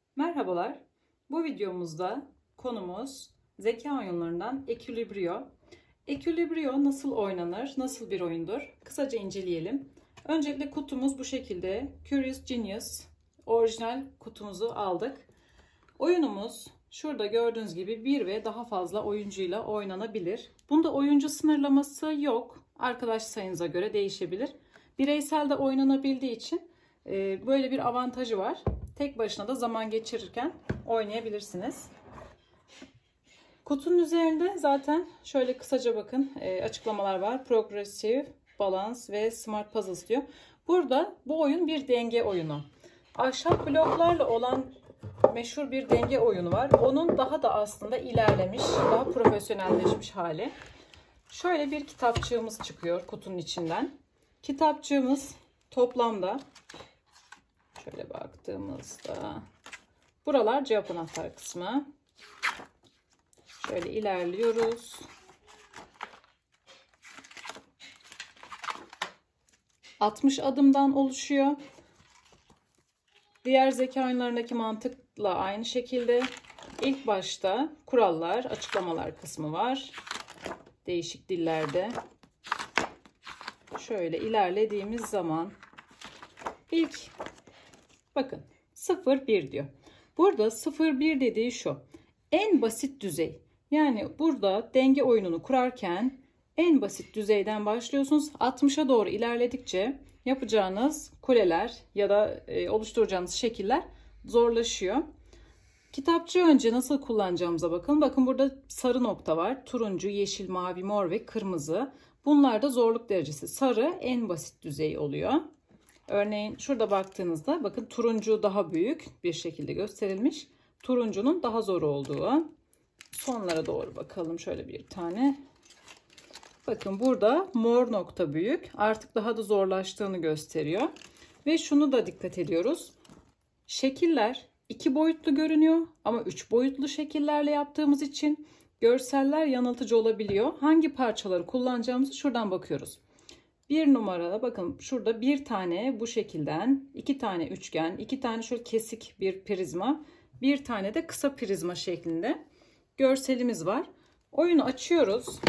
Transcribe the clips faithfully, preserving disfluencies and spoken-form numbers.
Merhabalar. Bu videomuzda konumuz zeka oyunlarından Equilibrio. Equilibrio nasıl oynanır, nasıl bir oyundur? Kısaca inceleyelim. Öncelikle kutumuz bu şekilde. Curious Genius orijinal kutumuzu aldık. Oyunumuz şurada gördüğünüz gibi bir ve daha fazla oyuncuyla oynanabilir. Bunda oyuncu sınırlaması yok. Arkadaş sayınıza göre değişebilir. Bireysel de oynanabildiği için böyle bir avantajı var. Tek başına da zaman geçirirken oynayabilirsiniz. Kutunun üzerinde zaten şöyle kısaca bakın açıklamalar var. Progressive, Balance ve Smart Puzzles diyor. Burada bu oyun bir denge oyunu. Ahşap bloklarla olan meşhur bir denge oyunu var. Onun daha da aslında ilerlemiş, daha profesyonelleşmiş hali. Şöyle bir kitapçığımız çıkıyor kutunun içinden. Kitapçığımız toplamda şöyle baktığımızda buralar cevap anahtar kısmı. Şöyle ilerliyoruz. altmış adımdan oluşuyor. Diğer zeka oyunlarındaki mantıkla aynı şekilde. İlk başta kurallar, açıklamalar kısmı var. Değişik dillerde. Şöyle ilerlediğimiz zaman ilk bakın sıfır bir diyor. Burada sıfır bir dediği şu. En basit düzey. Yani burada denge oyununu kurarken en basit düzeyden başlıyorsunuz. altmışa doğru ilerledikçe yapacağınız kuleler ya da oluşturacağınız şekiller zorlaşıyor. Kitapçığı önce nasıl kullanacağımıza bakın. Bakın burada sarı nokta var. Turuncu, yeşil, mavi, mor ve kırmızı. Bunlar da zorluk derecesi. Sarı en basit düzey oluyor. Örneğin şurada baktığınızda bakın turuncu daha büyük bir şekilde gösterilmiş. Turuncunun daha zor olduğu. Sonlara doğru bakalım şöyle bir tane. Bakın burada mor nokta büyük. Artık daha da zorlaştığını gösteriyor. Ve şunu da dikkat ediyoruz. Şekiller iki boyutlu görünüyor ama üç boyutlu şekillerle yaptığımız için görseller yanıltıcı olabiliyor. Hangi parçaları kullanacağımızı şuradan bakıyoruz. Bir numarada bakın şurada bir tane bu şekilden, iki tane üçgen, iki tane şöyle kesik bir prizma, bir tane de kısa prizma şeklinde görselimiz var. Oyunu açıyoruz.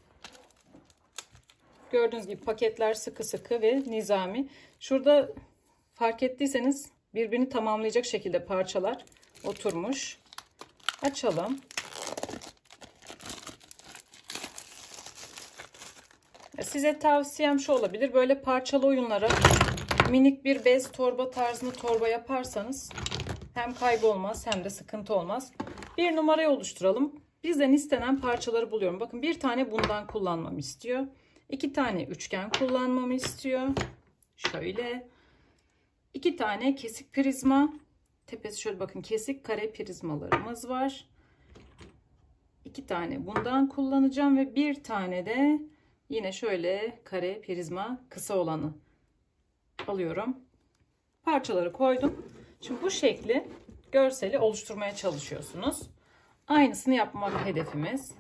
Gördüğünüz gibi paketler sıkı sıkı ve nizami. Şurada fark ettiyseniz birbirini tamamlayacak şekilde parçalar oturmuş. Açalım. Size tavsiyem şu olabilir. Böyle parçalı oyunlara minik bir bez torba tarzında torba yaparsanız hem kaybolmaz hem de sıkıntı olmaz. Bir numarayı oluşturalım. Bizden istenen parçaları buluyorum. Bakın bir tane bundan kullanmamı istiyor. İki tane üçgen kullanmamı istiyor. Şöyle. İki tane kesik prizma. Tepesi şöyle bakın kesik kare prizmalarımız var. İki tane bundan kullanacağım ve bir tane de yine şöyle kare prizma kısa olanı alıyorum. Parçaları koydum. Şimdi bu şekli görseli oluşturmaya çalışıyorsunuz. Aynısını yapmak hedefimiz.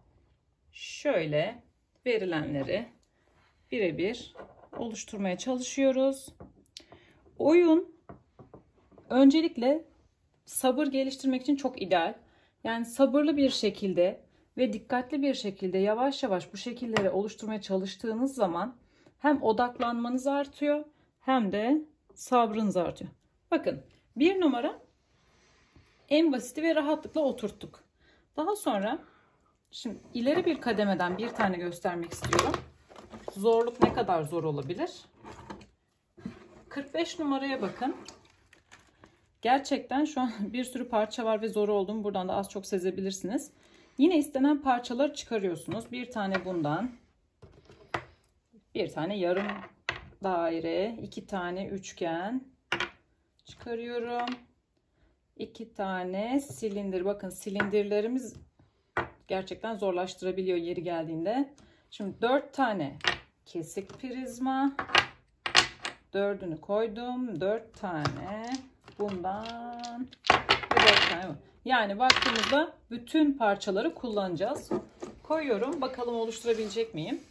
Şöyle verilenleri birebir oluşturmaya çalışıyoruz. Oyun öncelikle sabır geliştirmek için çok ideal. Yani sabırlı bir şekilde ve dikkatli bir şekilde yavaş yavaş bu şekilleri oluşturmaya çalıştığınız zaman hem odaklanmanız artıyor hem de sabrınız artıyor. Bakın bir numara en basiti ve rahatlıkla oturttuk. Daha sonra şimdi ileri bir kademeden bir tane göstermek istiyorum. Zorluk ne kadar zor olabilir? kırk beş numaraya bakın. Gerçekten şu an bir sürü parça var ve zor olduğunu buradan da az çok sezebilirsiniz. Yine istenen parçaları çıkarıyorsunuz. Bir tane bundan. Bir tane yarım daire. iki tane üçgen. Çıkarıyorum. iki tane silindir. Bakın silindirlerimiz gerçekten zorlaştırabiliyor yeri geldiğinde. Şimdi dört tane kesik prizma. Dördünü koydum. dört tane bundan ve dört tane. Yani baktığımızda bütün parçaları kullanacağız. Koyuyorum. Bakalım oluşturabilecek miyim?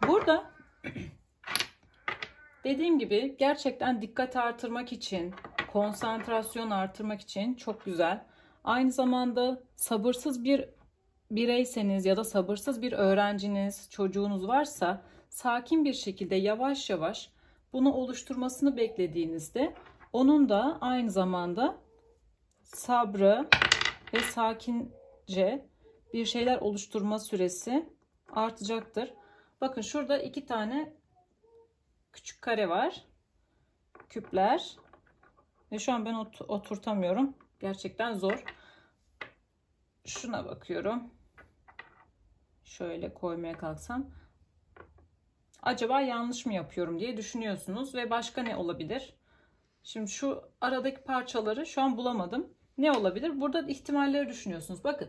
Burada dediğim gibi gerçekten dikkat artırmak için, konsantrasyon artırmak için çok güzel. Aynı zamanda sabırsız bir bireyseniz ya da sabırsız bir öğrenciniz, çocuğunuz varsa sakin bir şekilde yavaş yavaş bunu oluşturmasını beklediğinizde onun da aynı zamanda sabrı ve sakince bir şeyler oluşturma süresi artacaktır. Bakın şurada iki tane küçük kare var. Küpler. Ve şu an ben ot oturtamıyorum. Gerçekten zor. Şuna bakıyorum. Şöyle koymaya kalksam. Acaba yanlış mı yapıyorum diye düşünüyorsunuz. Ve başka ne olabilir? Şimdi şu aradaki parçaları şu an bulamadım. Ne olabilir? Burada ihtimalleri düşünüyorsunuz. Bakın.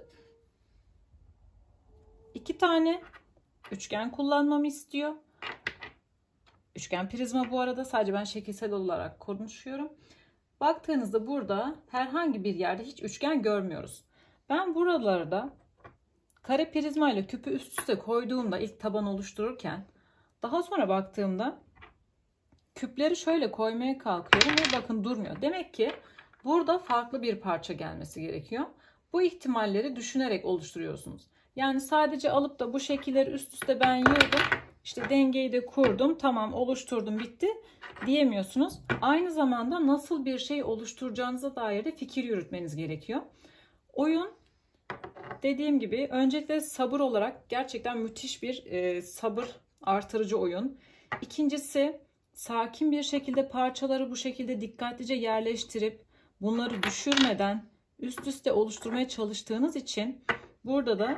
İki tane üçgen kullanmamı istiyor. Üçgen prizma bu arada. Sadece ben şekilsel olarak konuşuyorum. Baktığınızda burada herhangi bir yerde hiç üçgen görmüyoruz. Ben buralarda kare prizma ile küpü üst üste koyduğumda ilk taban oluştururken daha sonra baktığımda küpleri şöyle koymaya kalkıyorum ve bakın durmuyor. Demek ki burada farklı bir parça gelmesi gerekiyor. Bu ihtimalleri düşünerek oluşturuyorsunuz. Yani sadece alıp da bu şekilleri üst üste ben yığdım, işte dengeyi de kurdum, tamam oluşturdum, bitti diyemiyorsunuz. Aynı zamanda nasıl bir şey oluşturacağınıza dair de fikir yürütmeniz gerekiyor. Oyun, dediğim gibi, öncelikle sabır olarak gerçekten müthiş bir e, sabır artırıcı oyun. İkincisi, sakin bir şekilde parçaları bu şekilde dikkatlice yerleştirip bunları düşürmeden üst üste oluşturmaya çalıştığınız için burada da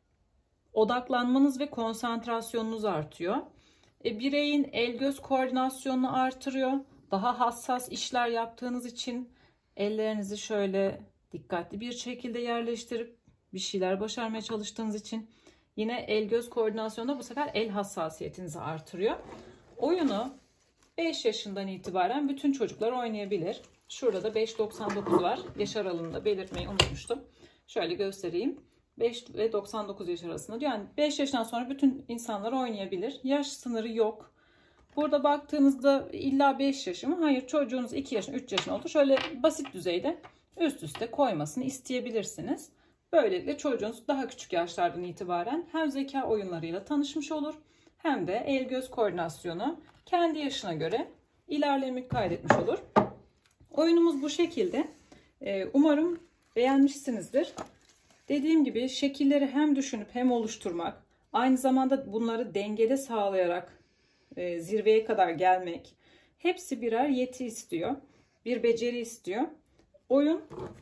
odaklanmanız ve konsantrasyonunuz artıyor. E, bireyin el göz koordinasyonunu artırıyor. Daha hassas işler yaptığınız için ellerinizi şöyle dikkatli bir şekilde yerleştirip bir şeyler başarmaya çalıştığınız için yine el göz koordinasyonunda bu sefer el hassasiyetinizi artırıyor. Oyunu beş yaşından itibaren bütün çocuklar oynayabilir. Şurada da beş doksan dokuz var. Yaş aralığında belirtmeyi unutmuştum. Şöyle göstereyim. beş ve doksan dokuz yaş arasında diyor. Yani beş yaşından sonra bütün insanlar oynayabilir. Yaş sınırı yok. Burada baktığınızda illa beş yaşı mı? Hayır, çocuğunuz iki yaşında, üç yaşında oldu. Şöyle basit düzeyde üst üste koymasını isteyebilirsiniz. Böylelikle çocuğunuz daha küçük yaşlardan itibaren hem zeka oyunlarıyla tanışmış olur hem de el göz koordinasyonu kendi yaşına göre ilerleme kaydetmiş olur. Oyunumuz bu şekilde. Umarım beğenmişsinizdir. Dediğim gibi şekilleri hem düşünüp hem oluşturmak, aynı zamanda bunları dengede sağlayarak e, zirveye kadar gelmek, hepsi birer yeti istiyor, bir beceri istiyor. Oyun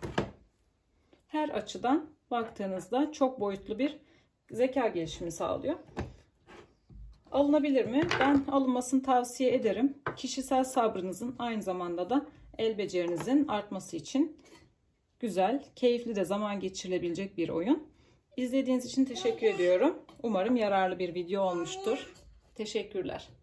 her açıdan baktığınızda çok boyutlu bir zeka gelişimi sağlıyor. Alınabilir mi? Ben alınmasını tavsiye ederim. Kişisel sabrınızın aynı zamanda da el becerinizin artması için güzel, keyifli de zaman geçirilebilecek bir oyun. İzlediğiniz için teşekkür ediyorum. Umarım yararlı bir video olmuştur. Teşekkürler.